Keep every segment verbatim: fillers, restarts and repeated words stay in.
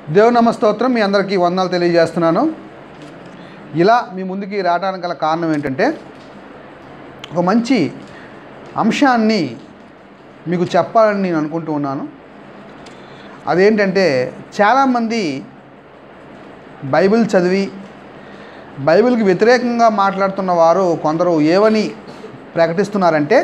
దేవునామ స్తోత్రం. మీ అందరికీ వందనాలు తెలియజేస్తున్నాను. ఇలా మీ ముందుకి రావడానికి గల కారణం ఏంటంటే, ఒక మంచి అంశాన్ని మీకు చెప్పాలని నేను అనుకుంటూ ఉన్నాను. అదేంటంటే, చాలామంది బైబిల్ చదివి బైబిల్కి వ్యతిరేకంగా మాట్లాడుతున్న వారు కొందరు ఏమని ప్రకటిస్తున్నారంటే,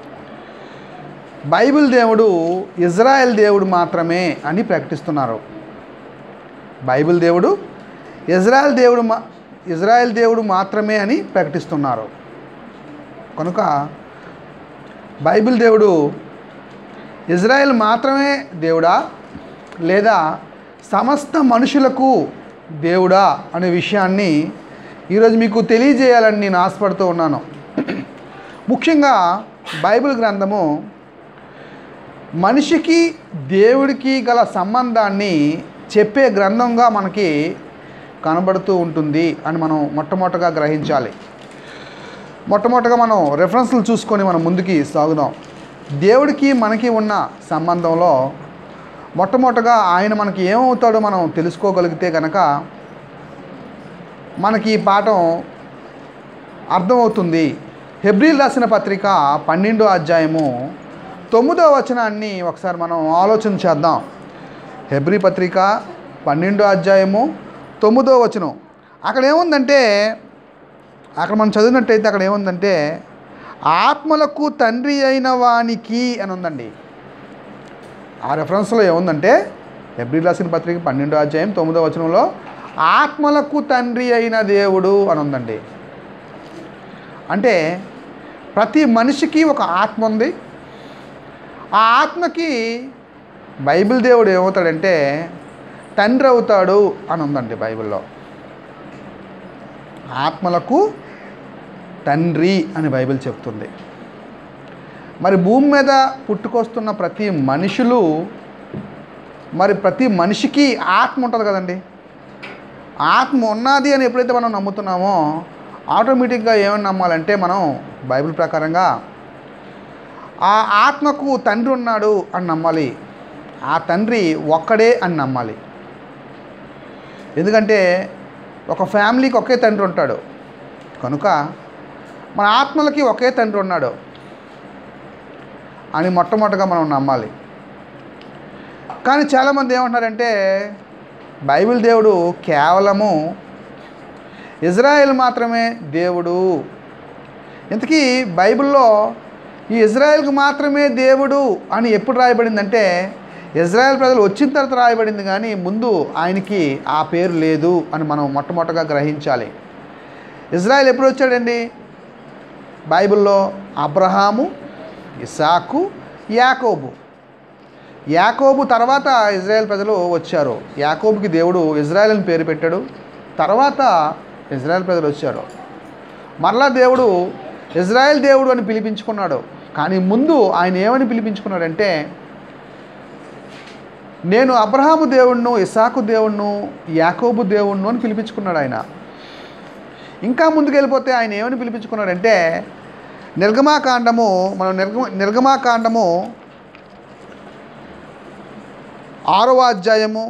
బైబిల్ దేవుడు ఇజ్రాయెల్ దేవుడు మాత్రమే అని ప్రకటిస్తున్నారు. బైబిల్ దేవుడు ఇజ్రాయెల్ దేవుడు మా ఇజ్రాయెల్ దేవుడు మాత్రమే అని ప్రకటిస్తున్నారు. కనుక బైబిల్ దేవుడు ఇజ్రాయెల్ మాత్రమే దేవుడా లేదా సమస్త మనుషులకు దేవుడా అనే విషయాన్ని ఈరోజు మీకు తెలియజేయాలని నేను ఆశపడుతూ ఉన్నాను. ముఖ్యంగా బైబిల్ గ్రంథము మనిషికి దేవుడికి గల సంబంధాన్ని చెప్పే గ్రంథంగా మనకి కనబడుతూ ఉంటుంది అని మనం మొట్టమొదటగా గ్రహించాలి. మొట్టమొదటగా మనం రెఫరెన్స్లు చూసుకొని మనం ముందుకి సాగుదాం. దేవుడికి మనకి ఉన్న సంబంధంలో మొట్టమొదటగా ఆయన మనకి ఏమవుతాడో మనం తెలుసుకోగలిగితే కనుక మనకి ఈ పాఠం అర్థమవుతుంది. హెబ్రీలు రాసిన పత్రిక పన్నెండో అధ్యాయము తొమ్మిదో వచనాన్ని ఒకసారి మనం ఆలోచన చేద్దాం. హెబ్రీ పత్రిక పన్నెండో అధ్యాయము తొమ్మిదో వచనం. అక్కడ ఏముందంటే, అక్కడ మనం చదివినట్టయితే అక్కడ ఏముందంటే, ఆత్మలకు తండ్రి అయిన వానికి అని ఉందండి. ఆ రెఫరెన్స్లో ఏముందంటే, హెబ్రీ రాసిన పత్రిక పన్నెండో అధ్యాయం తొమ్మిదో వచనంలో ఆత్మలకు తండ్రి అయిన దేవుడు అని ఉందండి. అంటే ప్రతి మనిషికి ఒక ఆత్మ ఉంది. ఆ ఆత్మకి బైబిల్ దేవుడు ఏమవుతాడంటే తండ్రి అవుతాడు అని ఉందండి బైబిల్లో. ఆత్మలకు తండ్రి అని బైబిల్ చెప్తుంది. మరి భూమి మీద పుట్టుకొస్తున్న ప్రతి మనుషులు మరి ప్రతి మనిషికి ఆత్మ ఉంటుంది కదండి. ఆత్మ ఉన్నది అని ఎప్పుడైతే మనం నమ్ముతున్నామో ఆటోమేటిక్గా ఏమని నమ్మాలంటే మనం బైబిల్ ప్రకారంగా ఆ ఆత్మకు తండ్రి ఉన్నాడు అని నమ్మాలి. ఆ తండ్రి ఒక్కడే అని నమ్మాలి. ఎందుకంటే ఒక ఫ్యామిలీకి ఒకే తండ్రి ఉంటాడు కనుక మన ఆత్మలకి ఒకే తండ్రి ఉన్నాడు అని మొట్టమొదటిగా మనం నమ్మాలి. కానీ చాలామంది ఏమంటున్నారంటే బైబిల్ దేవుడు కేవలము ఇజ్రాయెల్ మాత్రమే దేవుడు. ఇంతకీ బైబిల్లో ఈ ఇజ్రాయెల్కి మాత్రమే దేవుడు అని ఎప్పుడు రాయబడిందంటే ఇజ్రాయెల్ ప్రజలు వచ్చిన తర్వాత రాయబడింది, కానీ ముందు ఆయనకి ఆ పేరు లేదు అని మనం మొట్టమొదటిగా గ్రహించాలి. ఇజ్రాయెల్ ఎప్పుడు వచ్చాడండి బైబిల్లో? అబ్రహాము, ఇస్సాకు, యాకోబు. యాకోబు తర్వాత ఇజ్రాయెల్ ప్రజలు వచ్చారు. యాకోబుకి దేవుడు ఇజ్రాయెల్ అని పేరు పెట్టాడు. తర్వాత ఇజ్రాయెల్ ప్రజలు వచ్చారు. మరలా దేవుడు ఇజ్రాయెల్ దేవుడు అని పిలిపించుకున్నాడు. కానీ ముందు ఆయన ఏమని పిలిపించుకున్నాడంటే, నేను అబ్రహాము దేవుణ్ణు, ఇస్సాకు దేవుణ్ణు, యాకోబు దేవుణ్ణు అని పిలిపించుకున్నాడు ఆయన. ఇంకా ముందుకు వెళ్ళిపోతే ఆయన ఏమని పిలిపించుకున్నాడంటే, నిర్గమాకాండము మనం నిర్గమ నిర్గమాకాండము ఆరో అధ్యాయము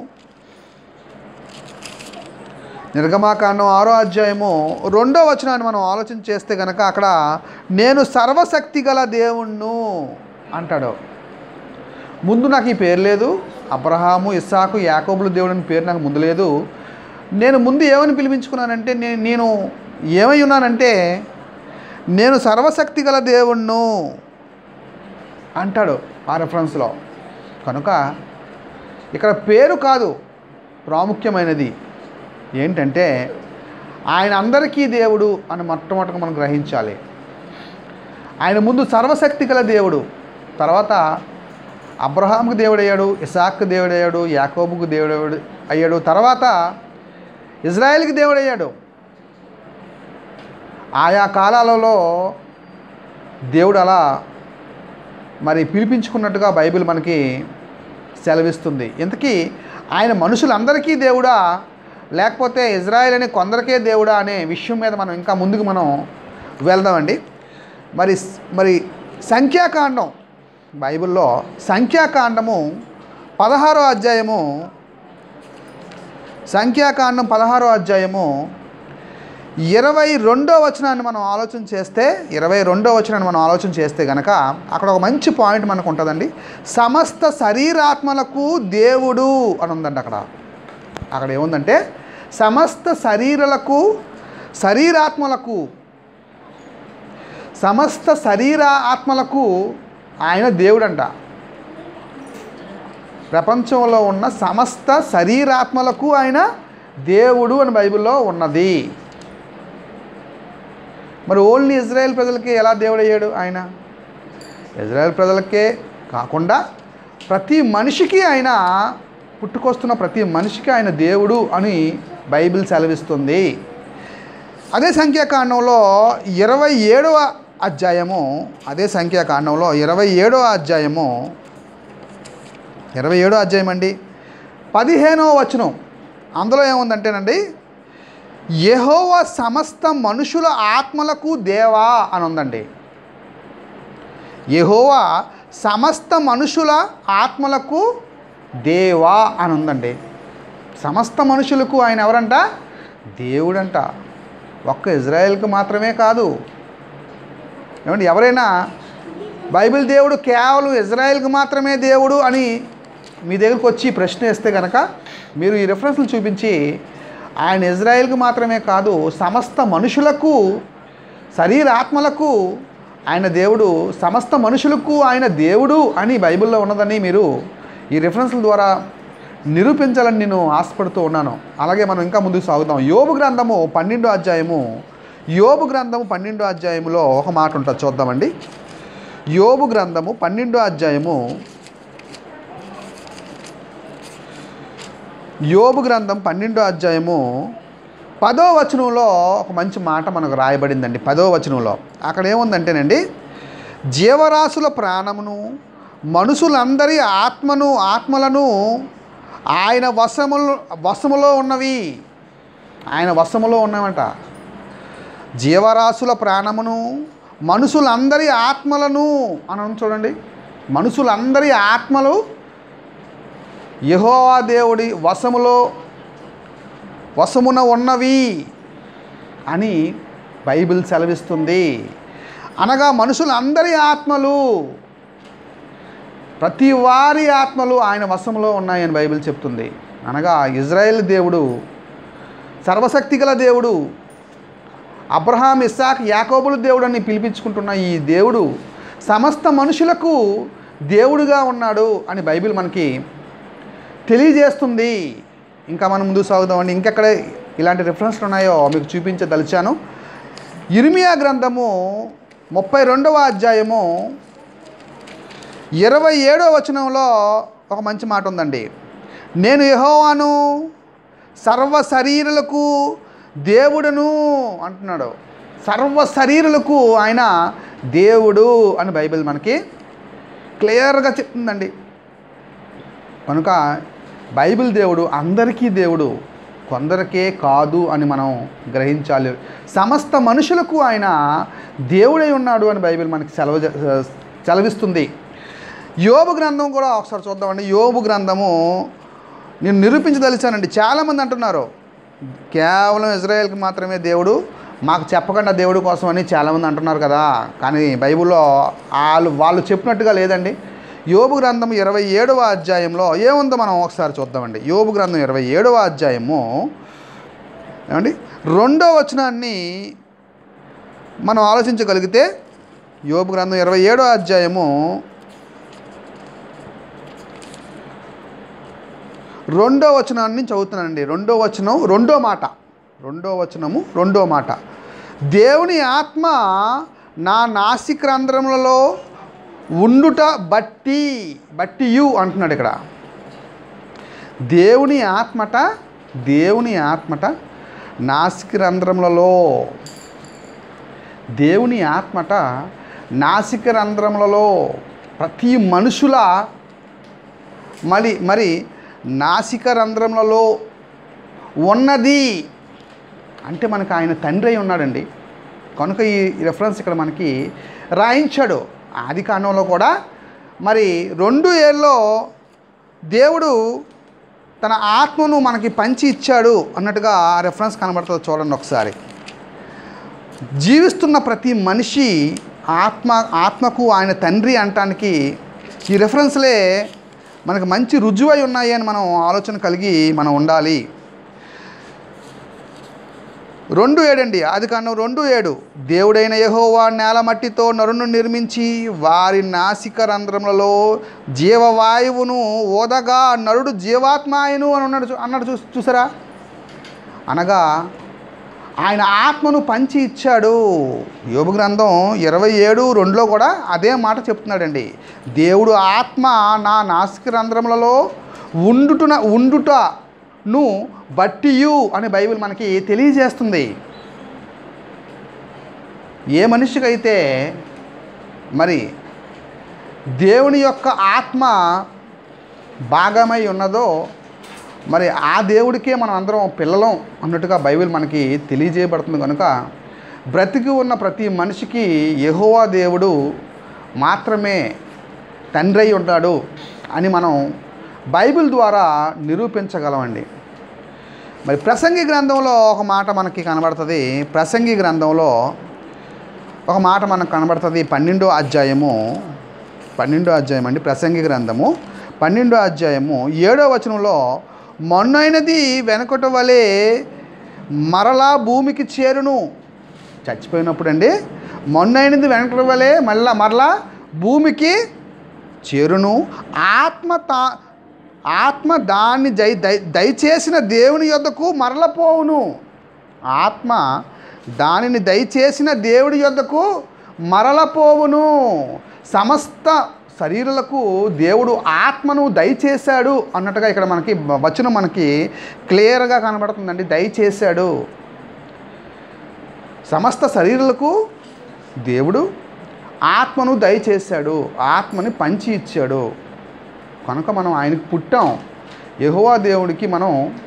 నిర్గమాకాండం ఆరో అధ్యాయము రెండో వచనాన్ని మనం ఆలోచన చేస్తే కనుక అక్కడ నేను సర్వశక్తి గల దేవుణ్ణు అంటాడు. ముందు నాకు ఈ పేరు లేదు. అబ్రహాము, ఇస్సాకు, యాకోబుల దేవుడు అని పేరు నాకు ముందు లేదు. నేను ముందు ఏమని పిలిపించుకున్నానంటే నేను నేను ఏమై ఉన్నానంటే నేను సర్వశక్తి గల దేవుణ్ణు అంటాడు ఆ రెఫరెన్స్లో. కనుక ఇక్కడ పేరు కాదు ప్రాముఖ్యమైనది, ఏంటంటే ఆయన అందరికీ దేవుడు అని మొట్టమొదటిగా మనం గ్రహించాలి. ఆయన ముందు సర్వశక్తి గల దేవుడు, తర్వాత అబ్రహాముకు దేవుడయ్యాడు, ఇస్సాకు దేవుడయ్యాడు, యాకోబుకు దేవుడు అయ్యాడు, తర్వాత ఇజ్రాయెల్కి దేవుడయ్యాడు. ఆయా కాలాలలో దేవుడు అలా మరి పిలిపించుకున్నట్టుగా బైబిల్ మనకి సెలవిస్తుంది. ఇంతకీ ఆయన మనుషులందరికీ దేవుడా లేకపోతే ఇజ్రాయెల్ అనే కొందరికే దేవుడా అనే విషయం మీద మనం ఇంకా ముందుకు మనం వెళ్దామండి. మరి మరి సంఖ్యాకాండం బైబిల్లో సంఖ్యాకాండము పదహారో అధ్యాయము సంఖ్యాకాండం పదహారో అధ్యాయము ఇరవై రెండో వచనాన్ని మనం ఆలోచన చేస్తే ఇరవై రెండో వచనాన్ని మనం ఆలోచన చేస్తే కనుక అక్కడ ఒక మంచి పాయింట్ మనకు ఉంటుందండి. సమస్త శరీరాత్మలకు దేవుడు అని ఉందండి. అక్కడ అక్కడ ఏముందంటే సమస్త శరీరాలకు శరీరాత్మలకు సమస్త శరీర ఆత్మలకు ఆయన దేవుడంట. ప్రపంచంలో ఉన్న సమస్త శరీరాత్మలకు ఆయన దేవుడు అని బైబిల్లో ఉన్నది. మరి ఓన్లీ ఇజ్రాయెల్ ప్రజలకి ఎలా దేవుడు అయ్యాడు ఆయన? ఇజ్రాయెల్ ప్రజలకే కాకుండా ప్రతి మనిషికి ఆయన, పుట్టుకొస్తున్న ప్రతి మనిషికి ఆయన దేవుడు అని బైబిల్ సెలవిస్తుంది. అదే సంఖ్యాకాండంలో ఇరవై ఏడవ అధ్యాయము అదే సంఖ్యాకాండంలో ఇరవై ఏడవ అధ్యాయము ఇరవై ఏడో అధ్యాయం అండి పదిహేనవ వచనం. అందులో ఏముందంటేనండి, యెహోవా సమస్త మనుషుల ఆత్మలకు దేవా అని ఉందండి. యెహోవా సమస్త మనుషుల ఆత్మలకు దేవా అని ఉందండి. సమస్త మనుషులకు ఆయన ఎవరంట? దేవుడంట. ఒక్క ఇజ్రాయెల్కి మాత్రమే కాదు. ఏమండి, ఎవరైనా బైబిల్ దేవుడు కేవలం ఇజ్రాయెల్కి మాత్రమే దేవుడు అని మీ దగ్గరకు వచ్చి ప్రశ్న వేస్తే కనుక మీరు ఈ రెఫరెన్స్లు చూపించి ఆయన ఇజ్రాయెల్కి మాత్రమే కాదు సమస్త మనుషులకు శరీరాత్మలకు ఆయన దేవుడు, సమస్త మనుషులకు ఆయన దేవుడు అని బైబిల్లో ఉన్నదని మీరు ఈ రెఫరెన్స్ల ద్వారా నిరూపించాలని నేను ఆశపడుతూ ఉన్నాను. అలాగే మనం ఇంకా ముందుకు సాగుతాం. యోబు గ్రంథము పన్నెండో అధ్యాయము యోబు గ్రంథము పన్నెండో అధ్యాయములో ఒక మాట ఉంటుంది, చూద్దామండి. యోబు గ్రంథము పన్నెండో అధ్యాయము యోబు గ్రంథం పన్నెండో అధ్యాయము పదో వచనంలో ఒక మంచి మాట మనకు రాయబడిందండి. పదో వచనంలో అక్కడ ఏముందంటేనండి, జీవరాశుల ప్రాణమును మనుషులందరి ఆత్మను ఆత్మలను ఆయన వశములు వశములో ఉన్నవి ఆయన వశములో ఉన్నామంట. జీవరాశుల ప్రాణమును మనుషులందరి ఆత్మలను అని చూడండి. మనుషులందరి ఆత్మలు యెహోవా దేవుడి వశములో వశమున ఉన్నవి అని బైబిల్ సెలవిస్తుంది. అనగా మనుషులందరి ఆత్మలు, ప్రతి వారి ఆత్మలు ఆయన వశంలో ఉన్నాయని బైబిల్ చెప్తుంది. అనగా ఇజ్రాయెల్ దేవుడు, సర్వశక్తి గల దేవుడు, అబ్రహాం, ఇస్సాక్, యాకోబుల దేవుడు అని పిలిపించుకుంటున్న ఈ దేవుడు సమస్త మనుషులకు దేవుడుగా ఉన్నాడు అని బైబిల్ మనకి తెలియజేస్తుంది. ఇంకా మనం ముందుకు సాగుదామండి. ఇంకెక్కడ ఇలాంటి రిఫరెన్స్లు ఉన్నాయో మీకు చూపించదలిచాను. ఇర్మియా గ్రంథము ముప్పై రెండవ అధ్యాయము ఇరవై ఏడవ వచనంలో ఒక మంచి మాట ఉందండి. నేను యెహోవాను, సర్వ శరీరులకు దేవుడును అంటున్నాడు. సర్వ శరీరులకు ఆయన దేవుడు అని బైబిల్ మనకి క్లియర్గా చెప్తుందండి. కనుక బైబిల్ దేవుడు అందరికీ దేవుడు, కొందరికే కాదు అని మనం గ్రహించాలి. సమస్త మనుషులకు ఆయన దేవుడై ఉన్నాడు అని బైబిల్ మనకి సెలవు సెలవిస్తుంది. యోబు గ్రంథం కూడా ఒకసారి చూద్దామండి. యోబు గ్రంథము నేను నిరూపించదలిచానండి. చాలామంది అంటున్నారు కేవలం ఇజ్రాయెల్కి మాత్రమే దేవుడు, మాకు చెప్పకుండా దేవుడి కోసం అని చాలామంది అంటున్నారు కదా. కానీ బైబిల్లో వాళ్ళు వాళ్ళు చెప్పినట్టుగా లేదండి. యోబు గ్రంథం ఇరవై ఏడవ అధ్యాయంలో ఏముందో మనం ఒకసారి చూద్దామండి. యోబు గ్రంథం ఇరవై ఏడవ అధ్యాయము ఏమండి రెండో వచనాన్ని మనం ఆలోచించగలిగితే, యోబు గ్రంథం ఇరవై ఏడవ అధ్యాయము రెండో వచనాన్ని చదువుతున్నానండి. రెండో వచనం రెండో మాట రెండో వచనము రెండో మాట దేవుని ఆత్మ నా నాసిక్రంధ్రములలో ఉండుట బట్టి బట్టియు అంటున్నాడు ఇక్కడ. దేవుని ఆత్మట దేవుని ఆత్మట నాసిక్రంధ్రములలో దేవుని ఆత్మట నాసిక్రంధ్రములలో ప్రతి మనుషుల మరి మరి నాసిక రంధ్రములలో ఉన్నది అంటే మనకు ఆయన తండ్రి అయి ఉన్నాడండి. కనుక ఈ రెఫరెన్స్ ఇక్కడ మనకి రాయించాడు. ఆది కాండంలో కూడా మరి రెండు ఏళ్ళలో దేవుడు తన ఆత్మను మనకి పంచి ఇచ్చాడు అన్నట్టుగా రెఫరెన్స్ కనబడుతుంది. చూడండి ఒకసారి. జీవిస్తున్న ప్రతి మనిషి ఆత్మ ఆత్మకు ఆయన తండ్రి అనటానికి ఈ రెఫరెన్స్లే మనకు మంచి రుజువై ఉన్నాయి అని మనం ఆలోచన కలిగి మనం ఉండాలి. రెండు ఏడండి, అది కాను రెండు ఏడు. దేవుడైన యెహోవా నేల మట్టితో నరును నిర్మించి వారి నాసిక రంధ్రములలో జీవవాయువును ఓదగా నరుడు జీవాత్మాయను అని ఉన్నాడు అన్నాడు. చూ చూసారా అనగా ఆయన ఆత్మను పంచి ఇచ్చాడు. యోబు గ్రంథం ఇరవై ఏడు రెండులో కూడా అదే మాట చెప్తున్నాడండి. దేవుడు ఆత్మ నా నాసిక రంధ్రములలో ఉండుటున ఉండుటను బట్టియు అని బైబిల్ మనకి తెలియజేస్తుంది. ఏ మనిషికైతే మరి దేవుని యొక్క ఆత్మ భాగమై ఉన్నదో మరి ఆ దేవుడికే మనం అందరం పిల్లలం అన్నట్టుగా బైబిల్ మనకి తెలియజేయబడుతుంది. కనుక బ్రతికి ఉన్న ప్రతి మనిషికి యెహోవా దేవుడు మాత్రమే తండ్రి అయి ఉంటాడు అని మనం బైబిల్ ద్వారా నిరూపించగలమండి. మరి ప్రసంగి గ్రంథంలో ఒక మాట మనకి కనబడుతుంది. ప్రసంగి గ్రంథంలో ఒక మాట మనకు కనబడుతుంది. పన్నెండో అధ్యాయము పన్నెండో అధ్యాయం అండి ప్రసంగి గ్రంథము పన్నెండో అధ్యాయము ఏడో వచనంలో, మొన్నైనది వెనకటి వలె మరలా భూమికి చేరును. చచ్చిపోయినప్పుడు అండి మొన్నైనది వెనకటి వలె మళ్ళా మరలా భూమికి చేరును. ఆత్మ తా ఆత్మ దాన్ని దయ దయ దయచేసిన దేవుని యొద్దకు మరలపోవును. ఆత్మ దానిని దయచేసిన దేవుడి యొద్దకు మరలపోవును. సమస్త శరీరులకు దేవుడు ఆత్మను దయచేశాడు అన్నట్టుగా ఇక్కడ మనకి వచనం మనకి క్లియర్గా కనబడుతుందండి. దయచేశాడు. సమస్త శరీరులకు దేవుడు ఆత్మను దయచేశాడు, ఆత్మని పంచి ఇచ్చాడు. కనుక మనం ఆయనకు పుట్టాం. యెహోవా దేవుడికి మనం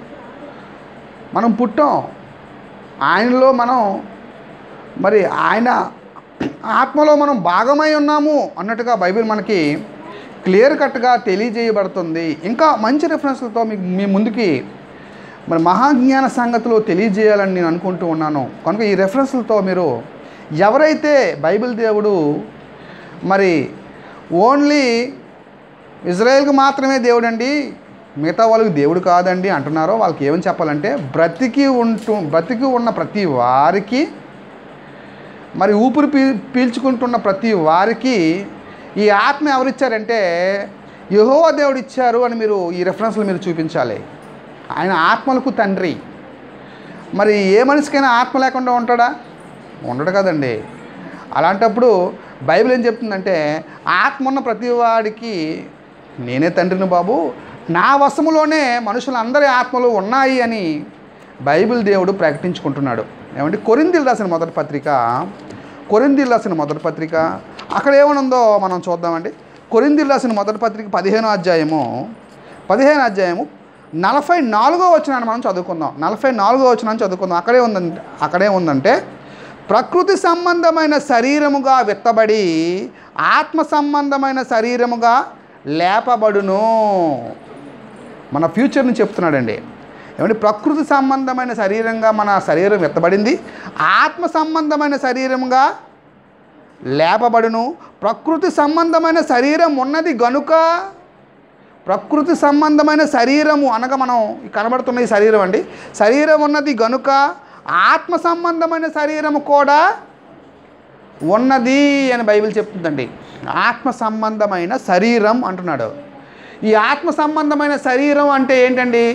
మనం పుట్టాం. ఆయనలో మనం మరి ఆయన ఆత్మలో మనం భాగమై ఉన్నాము అన్నట్టుగా బైబిల్ మనకి క్లియర్ కట్గా తెలియజేయబడుతుంది. ఇంకా మంచి రెఫరెన్స్లతో మీకు మీ ముందుకి మరి మహాజ్ఞాన సంగతులు తెలియజేయాలని నేను అనుకుంటూ ఉన్నాను. కనుక ఈ రెఫరెన్స్లతో మీరు ఎవరైతే బైబిల్ దేవుడు మరి ఓన్లీ ఇజ్రాయేల్కి మాత్రమే దేవుడు అండి, మిగతా వాళ్ళకి దేవుడు కాదండి అంటున్నారో వాళ్ళకి ఏమని చెప్పాలంటే, బ్రతికి ఉంటూ బ్రతికి ఉన్న ప్రతి వారికి మరి ఊపిరి పీ పీల్చుకుంటున్న ప్రతి వారికి ఈ ఆత్మ ఎవరిచ్చారంటే యెహోవా దేవుడు ఇచ్చారు అని మీరు ఈ రెఫరెన్స్లు మీరు చూపించాలి. ఆయన ఆత్మలకు తండ్రి. మరి ఏ మనిషికైనా ఆత్మ లేకుండా ఉంటాడా? ఉండడు కదండి. అలాంటప్పుడు బైబిల్ ఏం చెప్తుందంటే, ఆత్మ ఉన్న ప్రతి వాడికి నేనే తండ్రిని బాబు, నా వశములోనే మనుషులందరి ఆత్మలు ఉన్నాయి అని బైబిల్ దేవుడు ప్రకటించుకుంటున్నాడు. ఏమంటే కొరింథీయులకు రాసిన మొదటి పత్రిక కొరింథీయులకు రాసిన మొదటి పత్రిక అక్కడ ఏమనుందో మనం చూద్దామండి. కొరింథీయులకు రాసిన మొదటి పత్రిక పదిహేనో అధ్యాయము పదిహేను అధ్యాయము నలభై నాలుగో వచనాన్ని మనం చదువుకుందాం. నలభై నాలుగో వచనాన్ని చదువుకుందాం. అక్కడే ఉందంటే అక్కడే ఉందంటే ప్రకృతి సంబంధమైన శరీరముగా విత్తబడి ఆత్మ సంబంధమైన శరీరముగా లేపబడును. మన ఫ్యూచర్ని చెప్తున్నాడండి. ఏమంటే ప్రకృతి సంబంధమైన శరీరంగా మన శరీరం ఎత్తబడింది, ఆత్మ సంబంధమైన శరీరంగా లేపబడును. ప్రకృతి సంబంధమైన శరీరం ఉన్నది గనుక, ప్రకృతి సంబంధమైన శరీరము అనగా మనం కనబడుతున్న ఈ శరీరం అండి, శరీరం ఉన్నది గనుక ఆత్మ సంబంధమైన శరీరము కూడా ఉన్నది అని బైబిల్ చెప్తుందండి. ఆత్మ సంబంధమైన శరీరం అంటున్నాడు. ఈ ఆత్మ సంబంధమైన శరీరం అంటే ఏంటండి?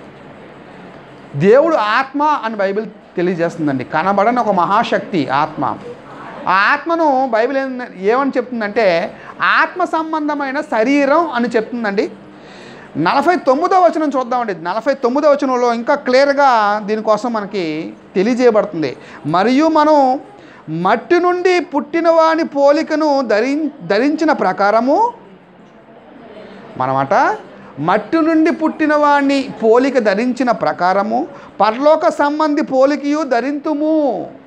దేవుడు ఆత్మ అని బైబిల్ తెలియజేస్తుందండి. కనబడని ఒక మహాశక్తి ఆత్మ. ఆ ఆత్మను బైబిల్ ఏమని చెప్తుందంటే ఆత్మ సంబంధమైన శరీరం అని చెప్తుందండి. నలభై తొమ్మిదో వచనం చూద్దామండి. నలభై తొమ్మిదో వచనంలో ఇంకా క్లియర్గా దీనికోసం మనకి తెలియజేయబడుతుంది. మరియు మనం మట్టి నుండి పుట్టిన వాని పోలికను ధరి ధరించిన ప్రకారము మనమాట మట్టి నుండి పుట్టిన వాడిని పోలిక ధరించిన ప్రకారము పరలోక సంబంధి పోలికయు ధరింతుము.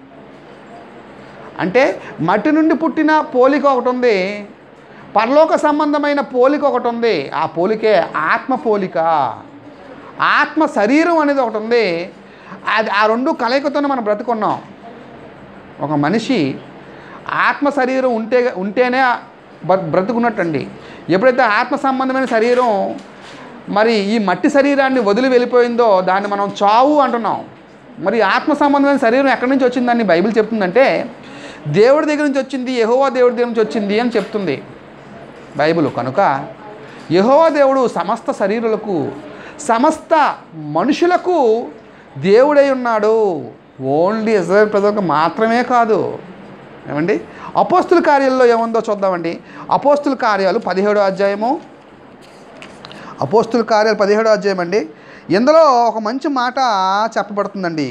అంటే మట్టి నుండి పుట్టిన పోలిక ఒకటి ఉంది, పరలోక సంబంధమైన పోలిక ఒకటి ఉంది. ఆ పోలికే ఆత్మ పోలిక. ఆత్మ శరీరం అనేది ఒకటి ఉంది. అది ఆ రెండు కలయికతోనే మనం బ్రతుకున్నాం. ఒక మనిషి ఆత్మ శరీరం ఉంటే ఉంటేనే బ్రతుకున్నట్టండి. ఎప్పుడైతే ఆత్మ సంబంధమైన శరీరం మరి ఈ మట్టి శరీరాన్ని వదిలి వెళ్ళిపోయిందో దాన్ని మనం చావు అంటున్నాం. మరి ఆత్మ సంబంధమైన శరీరం ఎక్కడి నుంచి వచ్చిందని బైబిల్ చెప్తుందంటే దేవుడి దగ్గర నుంచి వచ్చింది, యెహోవా దేవుడి దగ్గర నుంచి వచ్చింది అని చెప్తుంది బైబిల్. కనుక యెహోవా దేవుడు సమస్త శరీరులకు, సమస్త మనుషులకు దేవుడై ఉన్నాడు. ఓన్లీ ఇజ్రాయేల్ ప్రజలకు మాత్రమే కాదు. ఏమండి, అపోస్తుల కార్యాల్లో ఏముందో చూద్దామండి. అపోస్తుల కార్యాలు పదిహేడో అధ్యాయము, అపోస్తుల కార్యాలు పదిహేడో అధ్యాయం అండి. ఇందులో ఒక మంచి మాట చెప్పబడుతుందండి.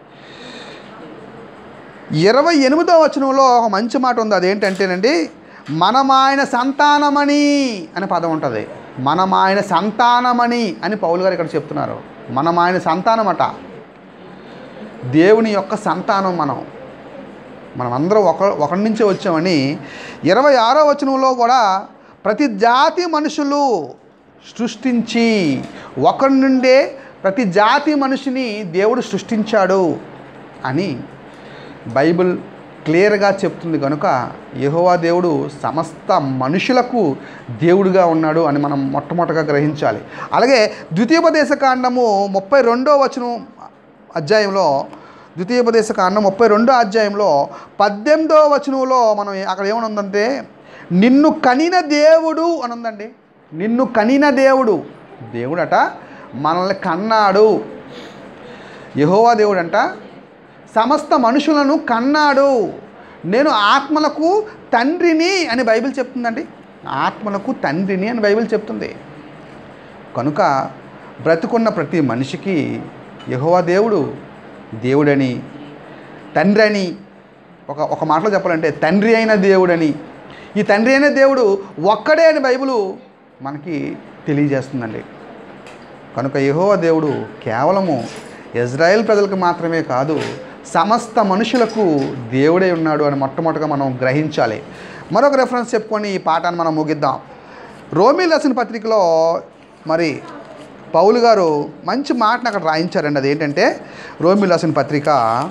ఇరవై ఎనిమిదో వచనంలో ఒక మంచి మాట ఉంది. అదేంటంటేనండి, మనమాయన సంతానమని అనే పదం ఉంటుంది. మనమాయన సంతానమని అని పౌలు గారు ఇక్కడ చెప్తున్నారు. మనమాయన సంతానమట, దేవుని యొక్క సంతానం. మనం మనమందరం ఒక ఒకరి నుంచే వచ్చామని ఇరవై ఆరో వచనంలో కూడా ప్రతి జాతి మనుషులు సృష్టించి ఒకరి నుండే ప్రతి జాతి మనిషిని దేవుడు సృష్టించాడు అని బైబిల్ క్లియర్గా చెప్తుంది. కనుక యెహోవా దేవుడు సమస్త మనుషులకు దేవుడుగా ఉన్నాడు అని మనం మొట్టమొదటిగా గ్రహించాలి. అలాగే ద్వితీయోపదేశ కాండము ముప్పై రెండో వచనం అధ్యాయంలో ద్వితీయోపదేశ కాండం ముప్పై రెండో అధ్యాయంలో పద్దెనిమిదో వచనంలో మనం అక్కడ ఏమని ఉందంటే, నిన్ను కనిన దేవుడు అని ఉందండి. నిన్ను కనిన దేవుడు, దేవుడట మనల్ని కన్నాడు. యెహోవా దేవుడంట సమస్త మనుషులను కన్నాడు. నేను ఆత్మలకు తండ్రిని అని బైబిల్ చెప్తుందండి. ఆత్మలకు తండ్రిని అని బైబిల్ చెప్తుంది. కనుక బ్రతుకున్న ప్రతి మనిషికి యెహోవా దేవుడు దేవుడని, తండ్రి అని, ఒక ఒక మాటలో చెప్పాలంటే తండ్రి అయిన దేవుడని, ఈ తండ్రి అయిన దేవుడు ఒక్కడే అని బైబిలు మనకి తెలియజేస్తుందండి. కనుక యెహోవా దేవుడు కేవలము ఇజ్రాయేల్ ప్రజలకు మాత్రమే కాదు, సమస్త మనుషులకు దేవుడై ఉన్నాడు అని మొట్టమొదటిగా మనం గ్రహించాలి. మరొక రెఫరెన్స్ చెప్పుకొని ఈ పాఠాన్ని మనం ముగిద్దాం. రోమీయులకు రాసిన పత్రికలో మరి పౌలు గారు మంచి మాటను అక్కడ రాయించారండి. అదేంటంటే రోమీయులకు రాసిన పత్రిక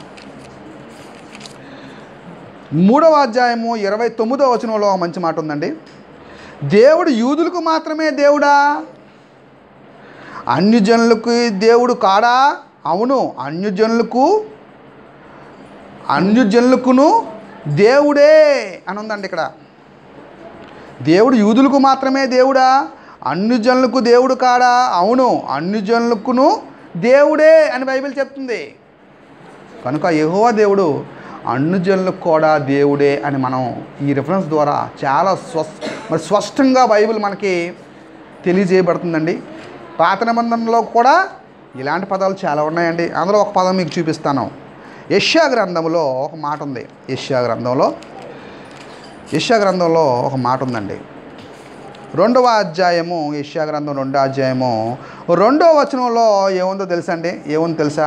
మూడవ అధ్యాయము ఇరవై తొమ్మిదవ వచనంలో మంచి మాట ఉందండి. దేవుడు యూదులకు మాత్రమే దేవుడా, అన్యజనులకు దేవుడు కాడా? అవును, అన్యజనులకు అన్యజనులకును దేవుడే అని ఉందండి. ఇక్కడ దేవుడు యూదులకు మాత్రమే దేవుడా, అన్యజనులకు దేవుడు కాడా? అవును, అన్యజనులకును దేవుడే అని బైబిల్ చెప్తుంది. కనుక యెహోవా దేవుడు అన్యజనులకు కూడా దేవుడే అని మనం ఈ రిఫరెన్స్ ద్వారా చాలా స్వస్ మరి స్పష్టంగా బైబిల్ మనకి తెలియజేయబడుతుందండి. పాత నిబంధనలో కూడా ఇలాంటి పదాలు చాలా ఉన్నాయండి. అందులో ఒక పదం మీకు చూపిస్తాను. యెషయా గ్రంథంలో ఒక మాట ఉంది. యెషయా గ్రంథంలో యెషయా గ్రంథంలో ఒక మాట ఉందండి. రెండవ అధ్యాయము, యెషయా గ్రంథం రెండో అధ్యాయము రెండవ వచనంలో ఏముందో తెలుసా అండి? ఏముందో తెలుసా?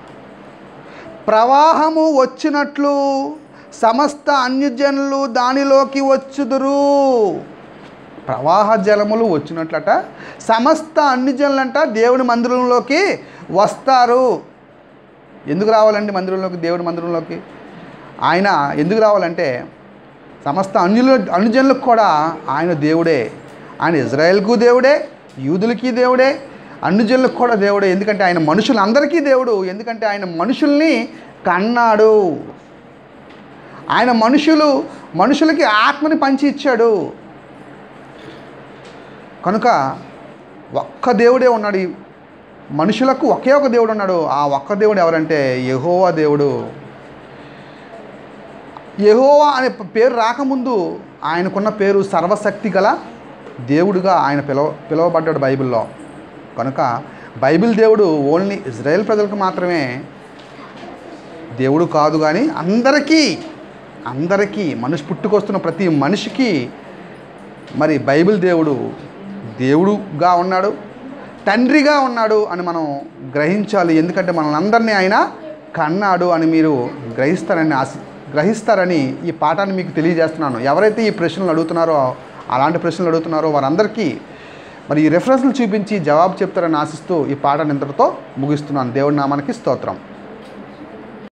ప్రవాహము వచ్చినట్లు సమస్త అన్యజనులు దానిలోకి వచ్చుదురు. ప్రవాహ జలములు వచ్చినట్లట సమస్త అన్యజనులంట దేవుని మందిరంలోకి వస్తారు. ఎందుకు రావాలండి మందిరంలోకి? దేవుని మందిరంలోకి ఆయన ఎందుకు రావాలంటే సమస్త అన్యులు అన్యజనులకు కూడా ఆయన దేవుడే. ఆయన ఇజ్రాయెల్కు దేవుడే, యూదులకి దేవుడే, అన్యజనులకు కూడా దేవుడే. ఎందుకంటే ఆయన మనుషులందరికీ దేవుడు. ఎందుకంటే ఆయన మనుషుల్ని కన్నాడు. ఆయన మనుషులు మనుషులకి ఆత్మని పంచి ఇచ్చాడు. కనుక ఒక్క దేవుడే ఉన్నాడు. మనుషులకు ఒకే ఒక దేవుడు ఉన్నాడు. ఆ ఒక్క దేవుడు ఎవరంటే యెహోవా దేవుడు. యెహోవా అనే పేరు రాకముందు ఆయనకున్న పేరు సర్వశక్తి గల దేవుడుగా ఆయన పిలవ పిలువబడ్డాడు బైబిల్లో. కనుక బైబిల్ దేవుడు ఓన్లీ ఇజ్రాయెల్ ప్రజలకు మాత్రమే దేవుడు కాదు, కానీ అందరికీ అందరికీ మనిషి పుట్టుకొస్తున్న ప్రతి మనిషికి మరి బైబిల్ దేవుడు దేవుడుగా ఉన్నాడు, తండ్రిగా ఉన్నాడు అని మనం గ్రహించాలి. ఎందుకంటే మనల్ని అందరినీ ఆయన కన్నాడు అని మీరు గ్రహిస్తారని ఆశ గ్రహిస్తారని ఈ పాఠాన్ని మీకు తెలియజేస్తున్నాను. ఎవరైతే ఈ ప్రశ్నలు అడుగుతున్నారో, అలాంటి ప్రశ్నలు అడుగుతున్నారో వారందరికీ మరి ఈ రెఫరెన్స్లు చూపించి జవాబు చెప్తారని ఆశిస్తూ ఈ పాఠాన్ని ఇంతటితో ముగిస్తున్నాను. దేవుడి నామానికి స్తోత్రం.